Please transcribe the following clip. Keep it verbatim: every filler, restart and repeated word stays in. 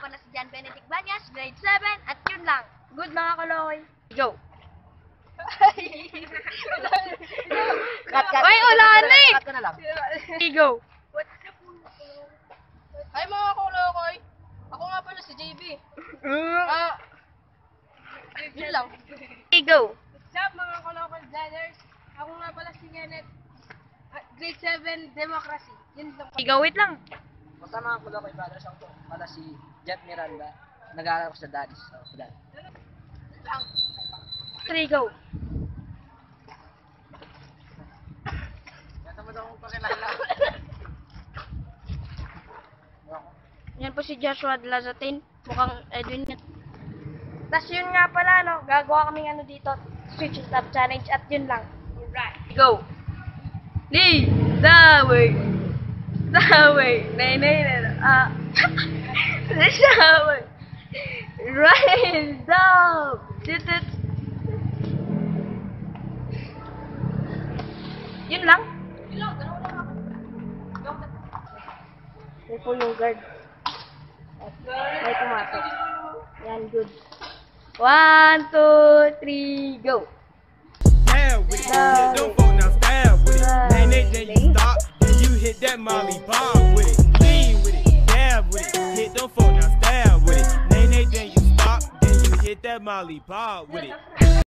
pala si John Benedict Banyas, grade seven, at yun lang. Good mga kaloy. Go! Cut, cut. Ay, ulan na eh! Cut ko na lang. Go! Hi mga kulokoy! Ako nga pala si J B. Ah, yun lang. Go! What's up mga kulokoy brothers? Ako nga pala si Kenneth. Ah, grade seven, Democracy. Yun lang. Go, wait lang. Basta mga Kulokoy brothers, ako pala si Jet Miranda. Nag-aaral ko sa Daddy's. So, Dad. Three, go. Kaya mo daw akong pakilala. Yan po si Joshua Lazatin. Mukhang Edwin yan. Tapos yun nga pala, no? Gagawa kaming ano dito. Switch and stop challenge. At yun lang. Alright. Go! Lead the way. The way. Nay, nay, nay. Ah. The way. Rise up. Dit, dit. Yun lang? Yun lang, dalawa lang ako. Yan po yung guard. May pumasok. Yan, good. One, two, three, go! Stab with it, hit them folk now stab with it. Man, they then you stop, then you hit that Molly Bob with it. Lean with it, dab with it, hit them folk now stab with it. Man, they then you stop, then you hit that Molly Bob with it.